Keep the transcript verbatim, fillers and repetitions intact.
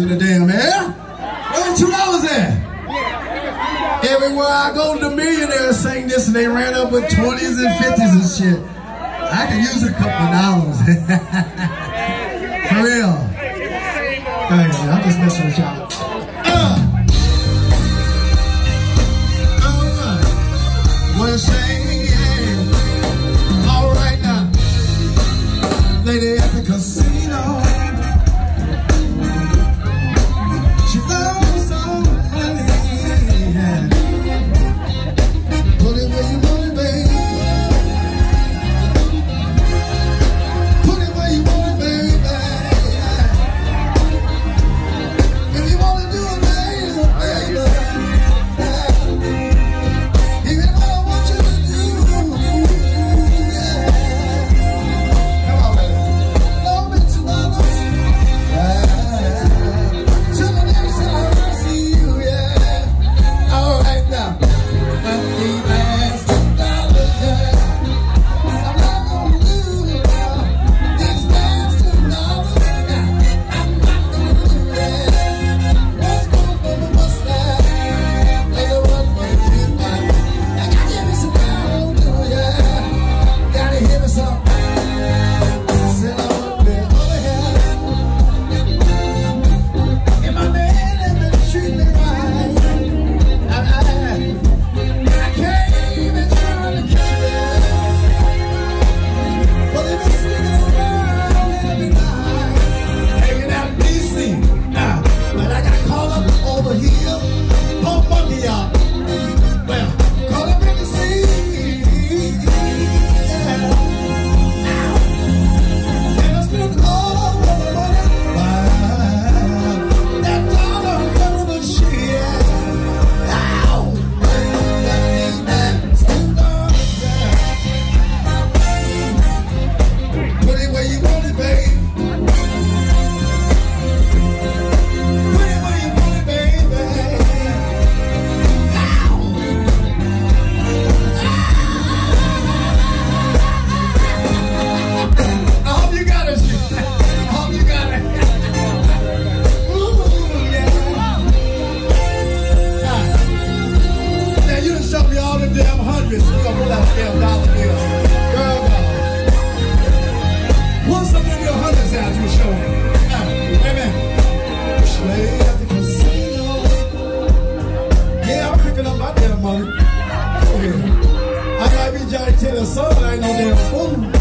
in the damn air. Where's two dollars at? Everywhere I go, the millionaires sing this and they ran up with twenties and fifties and shit. I can use a couple of dollars. For real. Go ahead, man. I'm just messing with y'all. Uh. Alright. What a shame, yeah. Alright now. Lady at the casino. She loves so honey. Yeah. Put it where you want it, baby. Put it where you want it, baby. If you want to do it, baby, baby. Give it what I want you to do. Yeah. Come on, baby. Love me to others. Yeah. Till the next time I see you, yeah. All right now. These last two dollars, yeah. I'm not gonna lose it now. These last two dollars, yeah. I'm not gonna lose it. What's going for the mustache? Later one for the midnight. I gotta give me some down, yeah. Gotta hear me some. Said I would be over here. And my man let me treat me right. I, I, I can't even try to keep it. But they been sneaking around every night, hanging out in D C. Now, but I got caught up over here. Pump monkey, y'all. Well, caught up in the sea. Yeah. And I spent all of the money. Wow. That dollar over the shit. Ow. That that's two dollars, yeah. Put it where you want it, babe. Put it where you want it, baby. Ow. I hope you got it. I hope you got it. Ooh, yeah. Ah. Now you done showed me all the damn hundreds. You gonna pull out a damn dollar bill. Girl, no. Pull some of your hundreds out you show me. Ah, amen. Slave at the casino. Yeah, I'm picking up my damn money. Go ahead. I might be Johnny Taylor's son, I ain't no damn fool.